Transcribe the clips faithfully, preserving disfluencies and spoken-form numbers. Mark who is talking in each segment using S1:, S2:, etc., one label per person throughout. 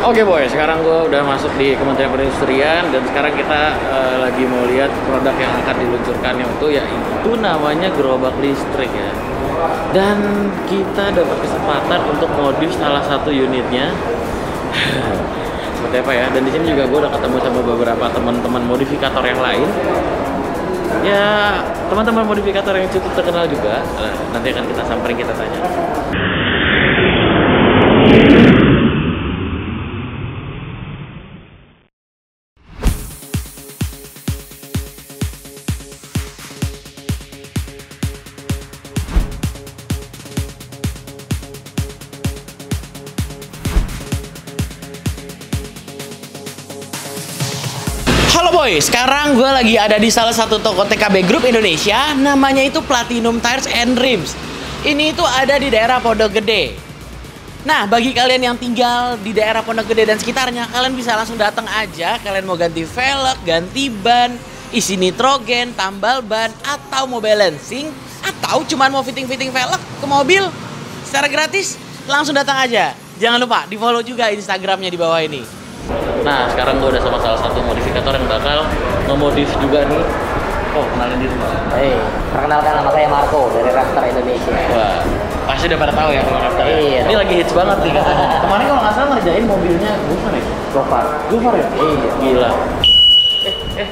S1: Oke boy, sekarang gue udah masuk di Kementerian Perindustrian dan sekarang kita uh, lagi mau lihat produk yang akan diluncurkan itu yaitu namanya gerobak listrik ya. Dan kita dapat kesempatan untuk modif salah satu unitnya. Seperti apa ya? Dan di sini juga gue udah ketemu sama beberapa teman-teman modifikator yang lain. Ya, teman-teman modifikator yang cukup terkenal juga. Nah, nanti akan kita samperin, kita tanya. Halo boy, sekarang gue lagi ada di salah satu toko T K B Group Indonesia. Namanya itu Platinum Tires and Rims. Ini itu ada di daerah Pondok Gede. Nah, bagi kalian yang tinggal di daerah Pondok Gede dan sekitarnya, kalian bisa langsung datang aja. Kalian mau ganti velg, ganti ban, isi nitrogen, tambal ban, atau mau balancing, atau cuma mau fitting-fitting velg ke mobil secara gratis, langsung datang aja. Jangan lupa di follow juga Instagramnya di bawah ini. Nah, sekarang gue udah sama salah satu modifikator yang bakal nge-modif juga nih. Oh, kenalin diri.
S2: Hei, perkenalkan nama saya Marco dari Raptor Indonesia.
S1: Wah, pasti udah pada tahu ya kalau Raptor.
S2: Iya.
S1: Ini lagi hits banget nih katanya. Kemarin kalau nggak salah ngerjain mobilnya Gofar ya?
S2: Gofar.
S1: Gofar ya?
S2: Iya.
S1: Gila. Eh, eh.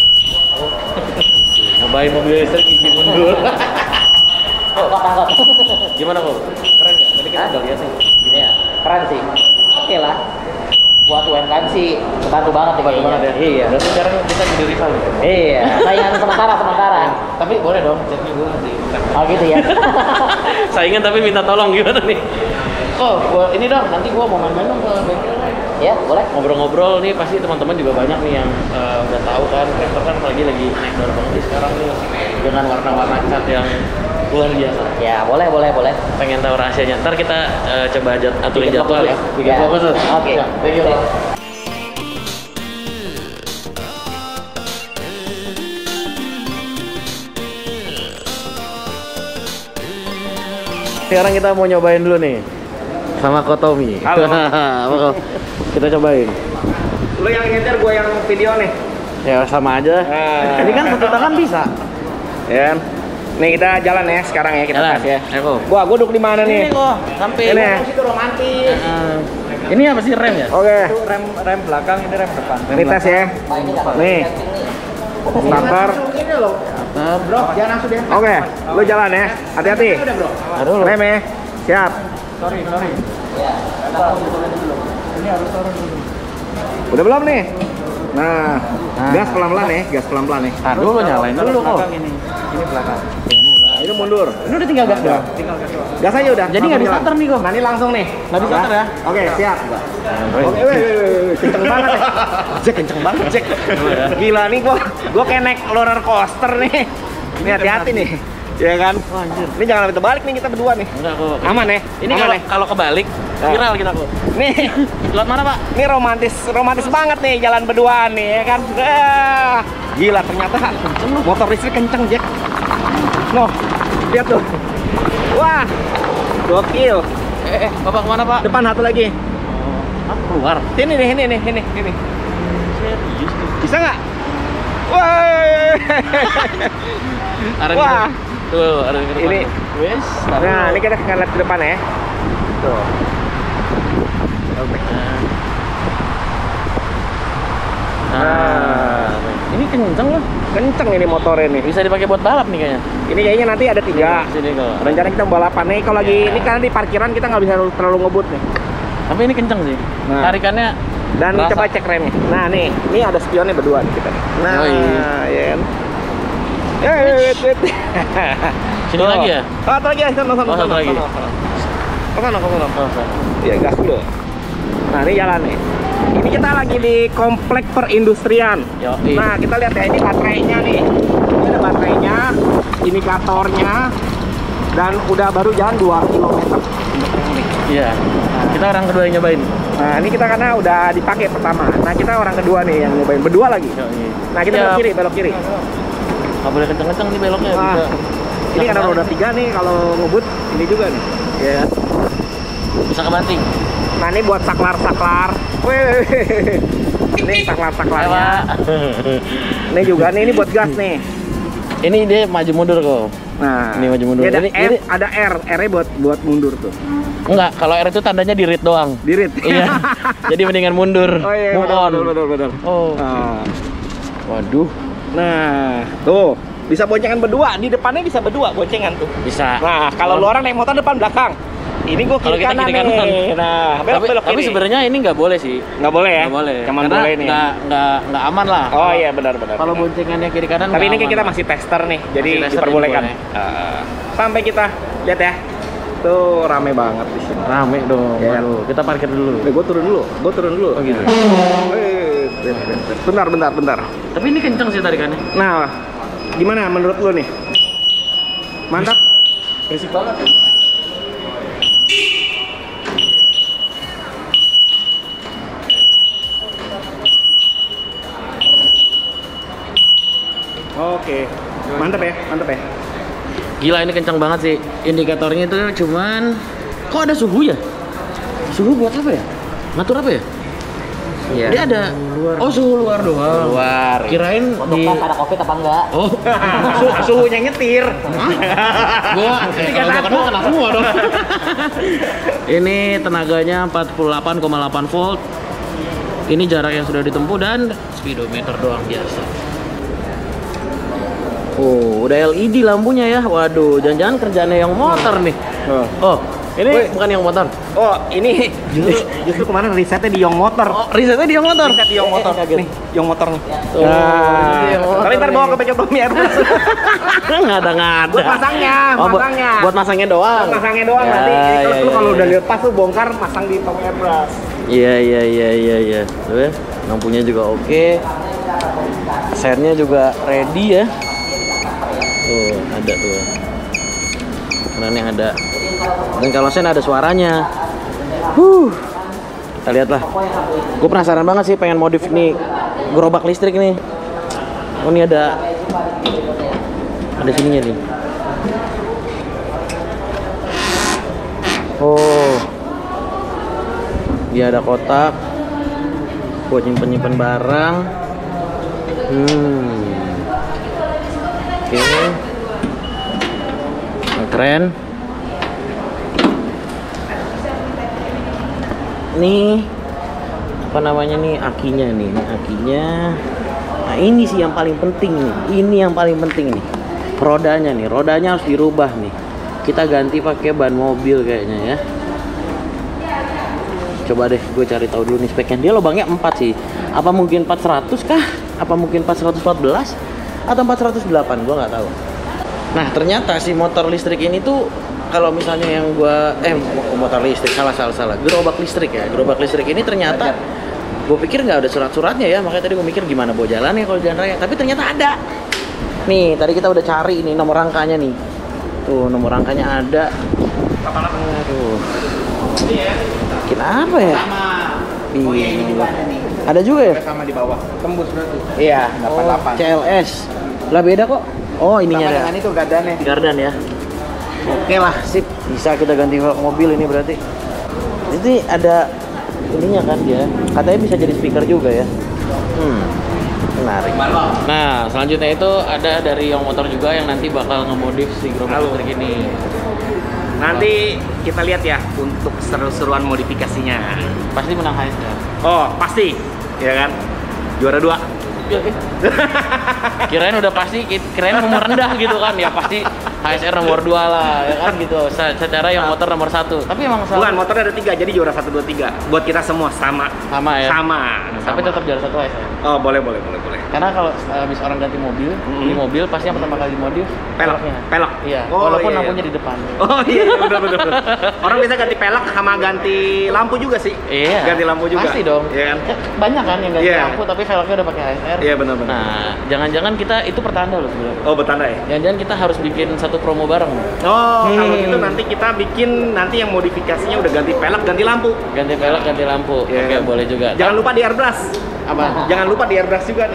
S1: Nyobain mobil listrik gigi mundur.
S2: Oh, kok angkot.
S1: Gimana kok? Keren nggak? Tadi kita udah lihat sih.
S2: Iya, keren sih. Oke lah. Buat U M K M sih bantu banget nih,
S1: Bantu banget ya?
S2: Iya.
S1: Berarti sekarang kita jadi rival gitu?
S2: Iya, saingan sementara sementara.
S1: Tapi boleh dong, chatnya gue nanti.
S2: Oh gitu ya.
S1: Saingan tapi minta tolong gimana nih? Oh, gua ini dong, nanti gua mau main-main dong ke bengkel.
S2: Ya, boleh.
S1: Ngobrol-ngobrol nih, pasti teman-teman juga banyak nih yang uh, udah tahu kan, Raptor kan lagi lagi naik daun banget nih sekarang nih dengan warna-warna cat yang luar biasa.
S2: Ya, boleh, boleh, boleh.
S1: Pengen tahu rahasianya? Ntar kita uh, coba jad aturin
S2: Bikin
S1: jadwal
S2: fokus
S1: ya.
S2: ya?
S1: Bikin
S2: Ya.
S1: fokus tuh.
S2: Oke.
S1: Ya, thank you. Sekarang kita mau nyobain dulu nih sama Kotomi.
S3: Halo.
S1: Apa kok? Kita cobain.
S3: Lu yang ngejar, gua yang video nih.
S1: Ya sama aja.
S3: Ah.
S1: Ini kan satu tangan bisa.
S3: Ya. Nih kita jalan ya sekarang ya, kita
S1: Jalan.
S3: tes ya.
S1: Ayo, kok.
S3: Gua gua duduk di mana nih?
S1: Ini kok sampai.
S3: Ini ya?
S2: Itu romantis.
S1: Heeh. Ini apa sih rem ya?
S3: Oke.
S4: rem rem belakang, ini rem depan.
S3: Ini tes ya. Nih. Starter.
S4: Bro, jangan langsung deh.
S3: Oke, lu jalan ya. Hati-hati.
S1: Aduh.
S3: Rem ya. Siap.
S4: Sorry, sorry.
S2: Ya.
S4: Ini harus turun dulu.
S3: Udah belum nih? Nah,
S1: Nah.
S3: gas pelan-pelan ya, gas pelan-pelan ya.
S1: Tar dulu nyalain
S4: Kalau
S1: dulu kok.
S4: belakang ini. Ini belakang.
S3: Nah, ini mundur.
S1: Ini udah tinggal gas doang.
S4: Tinggal gas doang.
S3: Gas aja udah.
S1: Jadi nggak
S3: langsung
S1: di-starter
S3: jalan.
S1: nih, kok?
S3: Nah, ini langsung nih.
S1: Nggak di-starter ya?
S3: Oke, siap. Oke, weh, weh, weh, kenceng banget ya. Jack, kenceng banget, Jack. Gila nih gua, gua kayak naik roller coaster nih. Nih hati-hati nih. Ya kan?
S1: Wah, anjir.
S3: Ini jangan sampai terbalik nih kita berdua nih.
S1: Enggak kok.
S3: Aman ya?
S1: Ini
S3: Aman
S1: kalau
S3: ya?
S1: kalau kebalik
S3: Nah.
S1: viral kita kok.
S3: Nih,
S1: Lewat mana, Pak?
S3: ini romantis, romantis banget nih jalan berduaan nih ya kan. Ah, gila ternyata motor listrik kenceng, Jack. Noh, lihat tuh. Wah, gokil.
S1: Eh, eh, Bapak kemana, Pak?
S3: Depan satu lagi.
S1: Ah, keluar.
S3: Sini nih, ini nih, ini, ini.
S1: Serius tuh.
S3: Bisa nggak? Wah.
S1: Arah
S3: Wah.
S1: Tuh, ada ke depan.
S3: Ini.
S1: Wes.
S3: Nah, ini kita akan lihat ke depan ya. Tuh. Oke.
S1: Nah, ini kenceng loh.
S3: Kenceng ini motornya nih.
S1: Bisa dipakai buat balap nih kayaknya.
S3: Ini kayaknya nanti ada tiga.
S1: Sini kok.
S3: Rencana kita balapan nih. Kalau lagi ini karena di parkiran kita nggak bisa terlalu ngebut nih.
S1: Tapi ini kenceng sih.
S3: Nah.
S1: Tarikannya
S3: Dan
S1: berasa.
S3: coba cek remnya. Nah nih, ini ada spionnya berdua nih kita nih. Nah,
S1: Oh, iya.
S3: ya kan. Eh, wait, wait.
S1: Sini
S3: Oh.
S1: lagi ya?
S3: Oh, satu lagi ya, sana, sana,
S1: Oh, satu
S3: sana,
S1: lagi.
S3: sana, sana. Oh, sana, sana, sana.
S1: Oh, sana.
S3: Iya, gas dulu. Nah, ini jalan nih. Ini kita lagi di komplek perindustrian.
S1: Yoi.
S3: Nah, kita lihat ya, ini baterainya nih. Ini ada baterainya, indikatornya, dan udah baru jalan dua kilometer.
S1: Iya. Kita orang kedua yang nyobain.
S3: Nah, ini kita karena udah dipakai pertama. Nah, kita orang kedua nih yang nyobain berdua lagi.
S1: Yoi.
S3: Nah, kita
S1: Siap.
S3: belok kiri, belok kiri.
S1: Nggak boleh kenceng-kenceng nih beloknya.
S3: Wah,
S1: Bisa.
S3: ini karena roda tiga nih, kalau ngebut ini juga nih. Ya.
S1: Bisa kebanting.
S3: Nah ini buat saklar-saklar. Wih, ini saklar-saklarnya. Ini juga nih, ini buat gas nih.
S1: Ini dia maju mundur kok.
S3: Nah,
S1: Ini maju mundur.
S3: Ini ada,
S1: Ini-
S3: F,
S1: ini-
S3: ada R, R-nya buat buat mundur tuh.
S1: Enggak, kalau R itu tandanya di read doang.
S3: Dirit.
S1: Iya. Jadi mendingan mundur.
S3: Oh iya,
S1: Move
S3: betul,
S1: on.
S3: betul, betul, betul.
S1: Oh.
S3: Nah,
S1: Waduh,
S3: nah, tuh bisa boncengan berdua. Di depannya bisa berdua boncengan tuh.
S1: bisa.
S3: Nah, kalau lu orang naik motor depan belakang. Ini gua
S1: Kalau
S3: kiri
S1: kita
S3: kanan
S1: kiri kanan.
S3: nih. Nah, belok
S1: tapi
S3: belok
S1: tapi
S3: kiri.
S1: sebenarnya ini nggak boleh sih.
S3: nggak boleh ya?
S1: Nggak boleh.
S3: Cuman
S1: Karena
S3: boleh nih.
S1: Nggak nggak nggak aman lah.
S3: Oh
S1: Kalau-
S3: iya benar benar.
S1: Kalau
S3: benar.
S1: boncengannya kiri kanan.
S3: Tapi
S1: nggak
S3: ini kan
S1: aman
S3: kita
S1: lah.
S3: masih tester nih, jadi
S1: Masih tester,
S3: diperbolehkan.
S1: jadi
S3: Uh, sampai kita lihat ya. Tuh rame banget di sini.
S1: Rame dong.
S3: Ya.
S1: Waduh, kita parkir dulu.
S3: Nih, gue turun dulu, gue turun dulu.
S1: Oh gitu.
S3: Eh, bentar, bentar, bentar.
S1: Tapi ini kenceng sih tarikannya.
S3: Nah, gimana menurut lu nih? Mantap?
S1: Berisik banget.
S3: Oke, mantap ya, mantap ya.
S1: Gila ini kencang banget sih. Indikatornya itu cuman kok ada suhu ya? Suhu buat apa ya? Ngatur apa ya?
S3: Iya.
S1: Dia ada oh suhu luar doang.
S3: Luar.
S1: Kirain
S2: Untuk
S1: di
S2: tes ada covid apa enggak?
S1: oh
S3: Su- suhunya nyetir.
S1: gua eh, kalau gua kena kena semua dong. Ini tenaganya empat puluh delapan koma delapan volt. Ini jarak yang sudah ditempuh dan speedometer doang biasa. Oh, udah L E D lampunya ya. Waduh, jangan-jangan kerjanya yang motor nih.
S3: Oh.
S1: Oh, ini
S3: Woi.
S1: bukan yang motor.
S3: Oh, ini justru, justru kemarin risetnya di Yong Motor.
S1: Oh, risetnya di yang motor.
S3: Riset di Yong Motor.
S1: Eh, eh, kaget.
S3: Nih, Yong Motor nih.
S1: Tuh,
S3: Nah,
S1: ini Yong Motor
S3: tapi ntar bawa
S1: nih.
S3: ke bengkel Tommy Airbus.
S1: nggak ada nggak ada.
S3: Buat pasangnya,
S1: Oh, buat-
S3: pasangnya.
S1: Buat masangnya doang.
S3: Pasangnya doang
S1: Ya,
S3: nanti. Jadi
S1: ya,
S3: kalau lu
S1: ya,
S3: kalau
S1: ya.
S3: udah lepas tuh bongkar, pasang di Tommy Airbus.
S1: Iya iya iya iya iya. Tuh ya, lampunya juga oke. Sennya juga ready ya. Tuh, ada tuh. Kerannya ada. Dan kalau sen ada suaranya. Huh. Kita lihat lah. Gue penasaran banget sih pengen modif nih gerobak listrik nih. Oh ini ada ada sininya nih. Oh. Dia ada kotak buat nyimpen-nyimpen barang. Hmm. Oke. Nah, keren. Nih apa namanya nih akinya nih, ini akinya. Nah ini sih yang paling penting nih. Ini yang paling penting nih. Rodanya nih, rodanya harus dirubah nih. Kita ganti pakai ban mobil kayaknya ya. Coba deh gue cari tahu dulu nih speknya. Dia lubangnya empat sih. Apa mungkin empat ratus kah? Apa mungkin empat satu empat atau empat satu delapan? Gue nggak tahu. Nah ternyata si motor listrik ini tuh kalau misalnya yang gua eh motor listrik salah salah salah gerobak listrik ya gerobak listrik ini ternyata gue pikir nggak ada surat-suratnya ya, makanya tadi gue mikir gimana bawa jalannya kalau jalan raya, tapi ternyata ada. Nih tadi kita udah cari ini nomor rangkanya nih, tuh nomor rangkanya ada. Aduh, bikin apa ya? Bingung. Ada juga ya?
S4: Sama di bawah. Tembus berarti.
S3: Iya,
S4: delapan
S1: Oh,
S4: delapan.
S1: C L S lah beda kok. Oh ininya
S4: Sama
S1: ada.
S4: dengan itu gadannya.
S1: Gardan ya. Oke lah, sip. Bisa kita ganti mobil ini berarti. Ini ada ininya kan dia. Katanya bisa jadi speaker juga ya. Hmm. Menarik. Nah, selanjutnya itu ada dari yang motor juga yang nanti bakal ngemodif si gerobak listrik ini.
S3: Nanti kita lihat ya untuk seru-seruan modifikasinya.
S1: Pasti menang H S R.
S3: Oh, pasti. Ya kan? Juara dua.
S1: Ya, oke. Kirain udah pasti, kirain nomor rendah gitu kan. Ya pasti H S R nomor dua lah, ya kan gitu. Se- Secara yang motor nomor satu. Tapi emang
S3: Bukan,
S1: selalu
S3: motornya ada tiga, jadi juara satu, dua, tiga. Buat kita semua sama.
S1: sama ya.
S3: Sama.
S1: Tapi
S3: sama.
S1: tetap juara satu H S R.
S3: Oh, boleh, boleh, boleh, boleh.
S1: Karena kalau uh, habis orang ganti mobil,
S3: Mm-mm.
S1: di mobil pasti yang pertama kali dimodif
S3: Pelek,
S1: peleknya.
S3: pelek.
S1: Iya,
S3: Oh,
S1: walaupun
S3: iya,
S1: lampunya
S3: iya.
S1: di depan.
S3: Oh iya, benar, benar, benar. Orang biasa ganti pelek sama ganti lampu juga sih.
S1: Iya.
S3: Ganti lampu juga.
S1: Pasti dong.
S3: Iya kan?
S1: Ya, banyak kan yang ganti
S3: Iya.
S1: lampu tapi velgnya udah pakai H S R.
S3: Iya, benar, benar.
S1: Nah, jangan-jangan kita itu pertanda loh sebenarnya.
S3: Oh, bertanda ya?
S1: Jangan-jangan kita harus bikin satu promo bareng.
S3: Oh, kalau
S1: Hmm.
S3: gitu nanti kita bikin nanti yang modifikasinya udah ganti pelek, ganti lampu.
S1: Ganti velg, ganti lampu.
S3: Iya
S1: Oke,
S3: kan?
S1: boleh juga.
S3: Jangan lupa di airbrush.
S1: Apa?
S3: Jangan lupa di airbrush juga nih.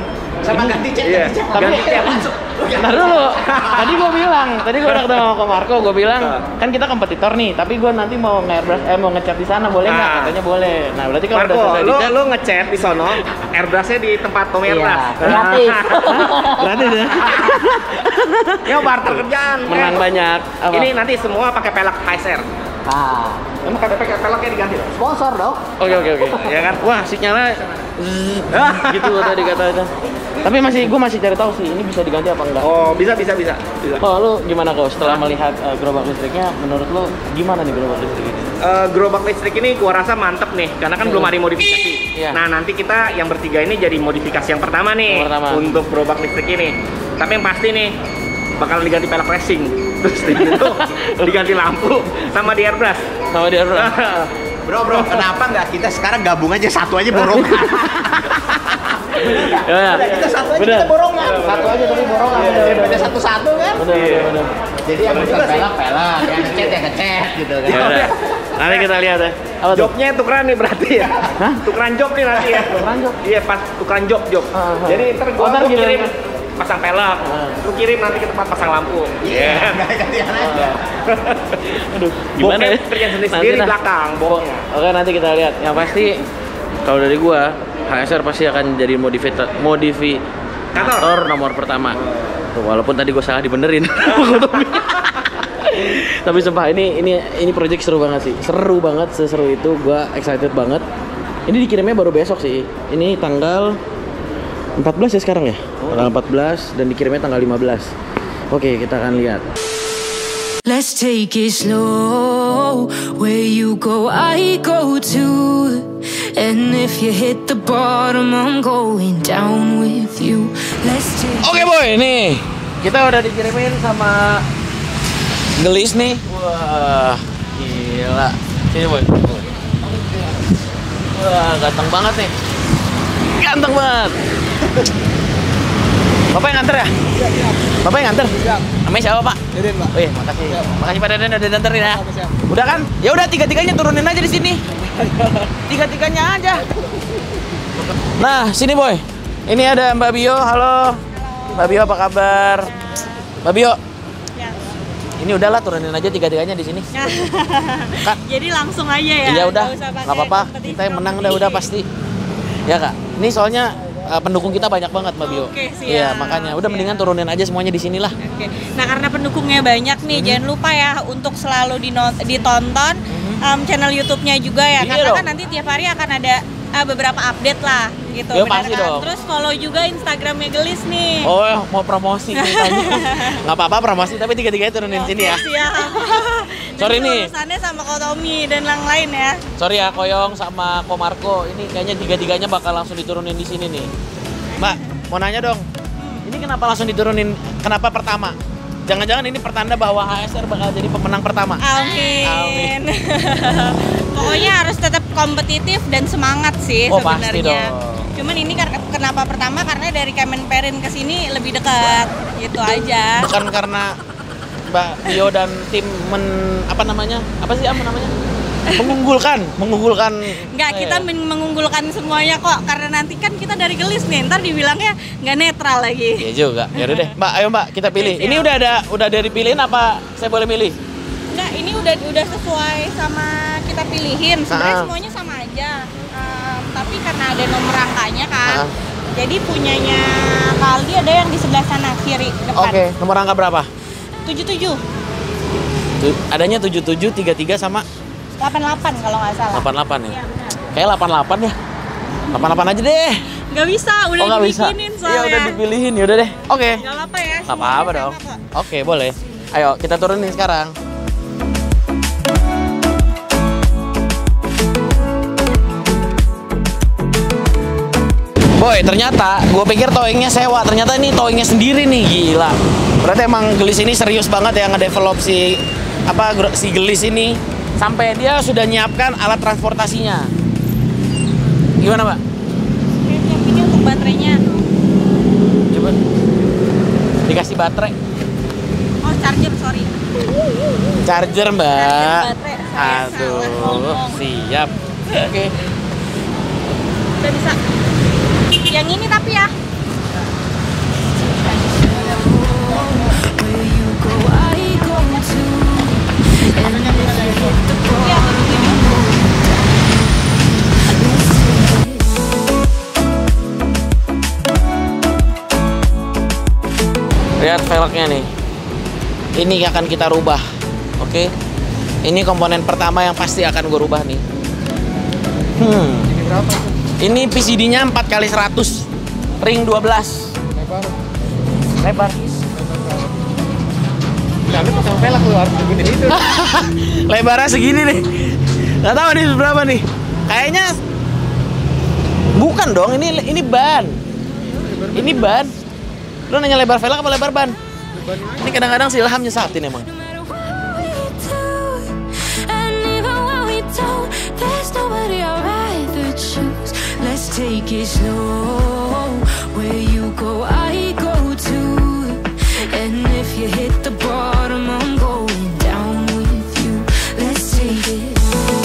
S2: Sama ganti cat,
S3: Iya,
S2: ganti cat.
S1: Tapi-
S3: ganti cat langsung.
S1: Ntar dulu, tadi gue bilang, tadi gue udah ketemu sama Marco, gue bilang kan kita kompetitor nih, tapi gue nanti mau nge-airbrush, eh mau ngecat di sana, boleh nggak?
S3: Ah.
S1: Katanya boleh. Nah berarti kalau udah
S3: Marco,
S1: selesai
S3: lu
S1: dicat,
S3: lu ngecat di sono, airbrushnya di tempat Tom
S1: iya,
S3: airbrush.
S1: gratis, gratis ya.
S3: Ya barter kerjaan.
S1: Menang
S3: Eh,
S1: banyak. Apa?
S3: Ini nanti semua pakai pelek H S R.
S2: Ah,
S3: Emang pakai pakai peleknya diganti dong?
S2: sponsor dong.
S1: Oke oke oke. Ya kan? Wah sinyalnya zzz, gitu tadi kata-kata. Tapi masih gue masih cari tahu sih ini bisa diganti apa enggak.
S3: Oh, bisa bisa bisa. bisa.
S1: Oh lu gimana kau setelah melihat uh, gerobak listriknya? Menurut lu gimana nih gerobak listrik ini?
S3: Eh, gerobak listrik ini gua rasa mantep nih karena kan
S1: Hmm.
S3: belum ada modifikasi.
S1: Iya.
S3: Nah, nanti kita yang bertiga ini jadi modifikasi yang pertama nih
S1: Yang pertama.
S3: untuk gerobak listrik ini. Tapi yang pasti nih bakal diganti pelek racing. Terus di situ diganti lampu sama di airbrush.
S1: Sama dia bro.
S2: Bro, bro, kenapa nggak kita sekarang gabung aja satu aja borongan?
S1: Ya, ya.
S2: Udah, kita satu aja
S1: Bener.
S2: kita borongan.
S1: Satu aja tapi borongan.
S2: Iya,
S1: Bener,
S2: daripada
S1: bener.
S2: satu-satu kan.
S1: Bener,
S3: Iya.
S1: bener, bener.
S2: Jadi yang
S3: Bener
S2: bisa
S3: juga sih.
S2: pelak pelak, yang ngecat yang ngecat gitu kan.
S1: Ya udah. Nanti kita lihat ya. Apa tuh?
S3: Jobnya tukeran nih berarti ya.
S1: Hah?
S3: Tukeran job nih nanti ya.
S1: Tukeran job?
S3: Iya, pas tukeran job job.
S1: Ah, ah.
S3: Jadi ntar
S1: Oh,
S3: gua,
S1: ntar
S3: gua
S1: giliran-
S3: kirim pasang pelek.
S1: Ah.
S3: Lu kirim nanti ke tempat pasang lampu.
S2: Iya, ganti-gantian aja.
S1: Aduh, gimana ya?
S3: Bokeh kerjaan sendiri
S1: Nanti
S3: sendiri
S1: nah.
S3: belakang, bokehnya.
S1: Oke, nanti kita lihat. Yang pasti kalau dari gua, H S R pasti akan jadi modifikator modifikator nomor pertama. Tuh, walaupun tadi gua salah dibenerin. Tapi sumpah ini ini ini project seru banget sih. Seru banget, seseru itu gua excited banget. Ini dikirimnya baru besok sih. Ini tanggal empat belas ya sekarang ya? Tanggal empat belas dan dikirimnya tanggal lima belas. Oke, kita akan lihat.
S5: Let's take it slow. Where you go, I go too. And if you hit the bottom, I'm going down with you. Let's take
S1: Oke boy, nih kita udah dikirimin sama Gelis nih. Wah, gila. Sini boy. Wah, ganteng banget nih. Ganteng banget. Bapak yang nganter ya? Bapak yang nganter? Namanya siapa Pak?
S4: Deden, Pak.
S1: Oh iya, makasih. Makasih Pak Deden udah nganterin ya.
S4: Siap.
S1: Udah kan? Ya udah tiga-tiganya turunin aja di sini. Tiga-tiganya aja. Nah, sini boy. Ini ada Mbak Bio. Halo. Mbak Bio apa kabar? Mbak Bio.
S6: Ya.
S1: Ini udahlah turunin aja tiga-tiganya di sini. Kak.
S6: Jadi langsung aja ya.
S1: Iya udah,
S6: nggak usah pakai
S1: nggak apa-apa.
S6: kompetisi-
S1: Kita yang menang udah udah pasti. Ya kak. Ini soalnya uh, pendukung kita banyak banget Mbak Bio.
S6: Oke, siap.
S1: Iya makanya. Udah
S6: Siap.
S1: mendingan turunin aja semuanya di sini lah.
S6: Oke. Nah karena pendukungnya banyak nih,
S1: Mhm.
S6: jangan lupa ya untuk selalu dino- ditonton um, channel YouTube-nya juga ya.
S1: Iya
S6: Karena
S1: dong.
S6: kan nanti tiap hari akan ada uh, beberapa update lah gitu.
S1: Ya,
S6: benar
S1: pasti
S6: kan?
S1: dong.
S6: Terus follow juga Instagramnya Gelis nih.
S1: Oh mau promosi ceritanya. Nggak apa-apa promosi tapi tiga-tiganya turunin sini ya.
S6: Siap.
S1: Sorry
S6: Nanti
S1: nih.
S6: urusannya sama Ko Tommy dan yang lain ya.
S1: Sorry ya Koyong sama Ko Marco. Ini kayaknya tiga-tiganya bakal langsung diturunin di sini nih. Mbak, mau nanya dong. Ini kenapa langsung diturunin? Kenapa pertama? Jangan-jangan ini pertanda bahwa H S R bakal jadi pemenang pertama.
S6: Amin.
S1: Amin.
S6: Pokoknya harus tetap kompetitif dan semangat sih
S1: Oh, pasti
S6: sebenarnya.
S1: dong.
S6: Cuman ini kar- kenapa pertama karena dari Kemenperin ke sini lebih dekat gitu aja.
S1: Bukan karena Mbak Bio dan tim men apa namanya? Apa sih apa namanya? Mengunggulkan, mengunggulkan.
S6: Enggak, kita
S1: Eh,
S6: men- mengunggulkan semuanya kok karena nanti kan kita dari Gelis nih, ntar dibilangnya nggak netral lagi.
S1: Iya juga. Ya udah deh, Mbak, ayo Mbak, kita pilih.
S6: Oke,
S1: Ini
S6: siap.
S1: udah ada udah dari pilihin apa saya boleh milih?
S6: Enggak, ini udah udah sesuai sama kita pilihin. Sebenarnya
S1: Ah.
S6: semuanya sama aja. Ehm, tapi karena ada nomor rangkanya kan.
S1: Ah.
S6: Jadi punyanya Kaldi ada yang di sebelah sana kiri depan.
S1: Oke, nomor angka berapa?
S6: tujuh tujuh.
S1: Tu- adanya tujuh tujuh tiga tiga sama
S6: delapan delapan kalau nggak salah.
S1: delapan delapan ya.
S6: Iya benar.
S1: Kayak delapan delapan ya. delapan delapan aja deh.
S6: Nggak bisa, udah
S1: Oh nggak bisa.
S6: dibikinin
S1: Iya
S6: soalnya.
S1: udah dipilihin, yaudah deh. Oke.
S6: Nggak apa-apa ya.
S1: Nggak apa-apa
S6: semuanya
S1: dong.
S6: sama kok.
S1: Oke boleh. Ayo kita turunin sekarang. Boy, ternyata gue pikir towingnya sewa, ternyata ini towingnya sendiri nih, gila. Berarti emang Gelis ini serius banget ya ngedevelop si apa gr- si Gelis ini sampai dia sudah nyiapkan alat transportasinya. Gimana, Mbak?
S6: Oke, yang ini untuk baterainya.
S1: Coba dikasih baterai.
S6: Oh, charger, sorry.
S1: Charger, Mbak.
S6: Charger baterai. Saya salah
S1: Aduh,
S6: ngomong.
S1: siap. Oke.
S6: Udah bisa. Yang ini tapi ya.
S1: Lihat velgnya nih. Ini akan kita rubah. Oke. Ini komponen pertama yang pasti akan gue rubah nih. Hmm.
S4: Ini berapa?
S1: Ini P C D-nya empat kali seratus. Ring dua belas.
S4: Lebar.
S1: Lebar.
S4: Tapi pasang velg lu harus segede itu.
S1: Lebarnya segini nih. Gak tahu nih berapa nih. Kayaknya bukan dong, ini ini ban. Ini ban. Lu nanya lebar velg apa lebar ban? Ini kadang-kadang si Ilham nyesatin emang.
S5: Let's take it slow. Where you go, I go too. And if you hit the bottom, I'm going down with you. Let's take it.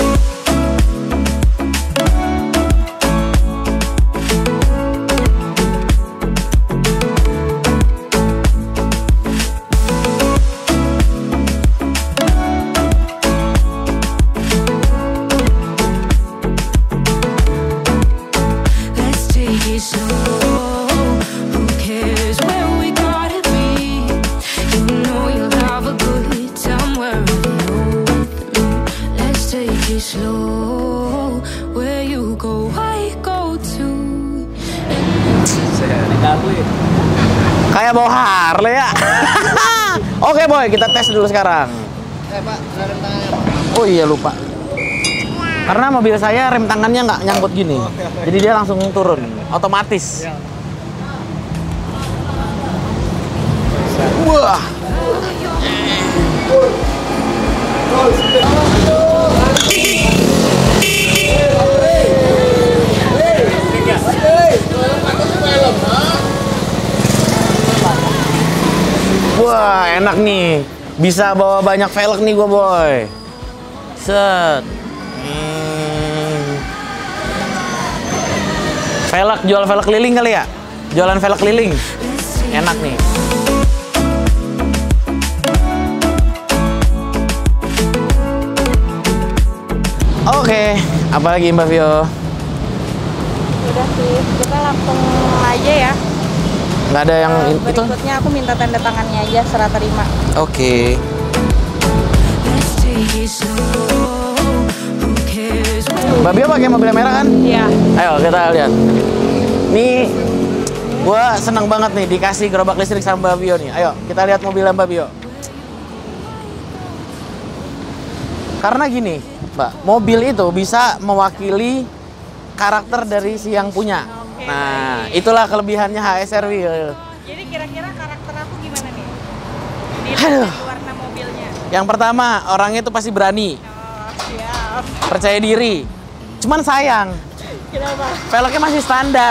S1: Kayak bawa Harley ya. Oke boy, kita tes dulu sekarang.
S4: Eh Pak, rem tangannya Pak.
S1: Oh iya lupa. Karena mobil saya rem tangannya nggak nyangkut gini, jadi dia langsung turun, otomatis. Wah. Wah, enak nih. Bisa bawa banyak velg nih gue, boy. Set. Hmm. Velg, jual velg keliling kali ya? Jualan velg keliling. Enak nih. Oke, apalagi Mbak Vio?
S6: Udah sih, kita langsung aja ya.
S1: Nggak ada yang
S6: Uh,
S1: itu?
S6: berikutnya aku minta tanda tangannya aja, serah terima.
S1: Oke. Mbak Bio pakai mobil merah kan?
S6: Iya.
S1: Ayo kita lihat. Nih, gua seneng banget nih dikasih gerobak listrik sama Mbak Bio nih. Ayo kita lihat mobilnya Mbak Bio. Karena gini, Mbak, mobil itu bisa mewakili karakter dari si yang punya. Nah, itulah kelebihannya H S R Wheel.
S6: Jadi kira-kira karakter aku gimana nih? Di
S1: Aduh.
S6: warna mobilnya.
S1: Yang pertama, orangnya itu pasti berani,
S6: Oh, siap.
S1: percaya diri. Cuman sayang,
S6: Kenapa?
S1: velgnya masih standar.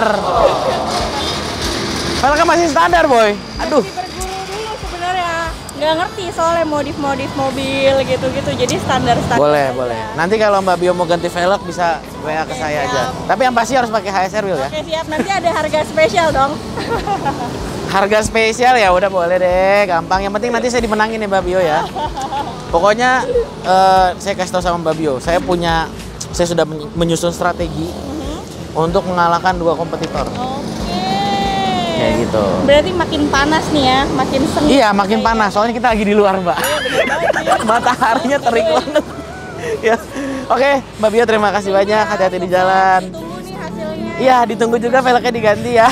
S1: Velgnya masih standar, boy. Aduh.
S6: Masih berguru dulu sebenarnya. Nggak ngerti soalnya modif-modif mobil gitu-gitu. Jadi standar-standar.
S1: Boleh,
S6: aja.
S1: boleh. Nanti kalau Mbak Bio mau ganti velg bisa W A ke saya aja. Tapi yang pasti harus pakai H S R Wheel ya.
S6: Oke, siap. Nanti ada harga spesial dong.
S1: Harga spesial ya udah boleh deh, gampang. Yang penting nanti saya dimenangin ya Mbak Bio ya. Pokoknya eh, saya kasih tahu sama Mbak Bio, saya punya, saya sudah men- menyusun strategi untuk mengalahkan dua kompetitor.
S6: Oke.
S1: Kayak gitu.
S6: Berarti makin panas nih ya, makin sengit.
S1: Iya, makin panas. Soalnya kita lagi di luar, Mbak. Mataharinya terik banget. Ya. Oke, Mbak Bio terima kasih banyak. Hati-hati di jalan.
S6: Tunggu nih hasilnya.
S1: Iya, ditunggu juga velgnya diganti ya.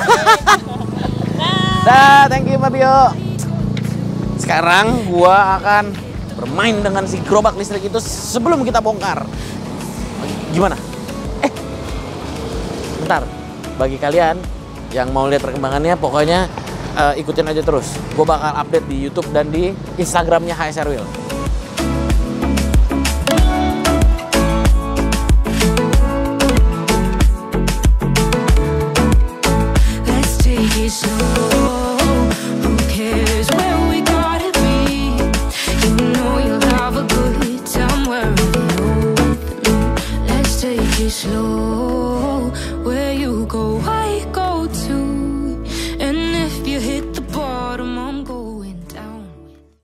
S1: Dah, thank you Mbak Bio. Sekarang gua akan bermain dengan si gerobak listrik itu sebelum kita bongkar. Gimana? Eh, bentar. Bagi kalian yang mau lihat perkembangannya, pokoknya uh, ikutin aja terus. Gue bakal update di YouTube dan di Instagramnya H S R Wheel.
S5: Let's take it slow. Who cares where we gotta be? You know you'll have a good time wherever you're with me. Let's take it slow. Where you go, I go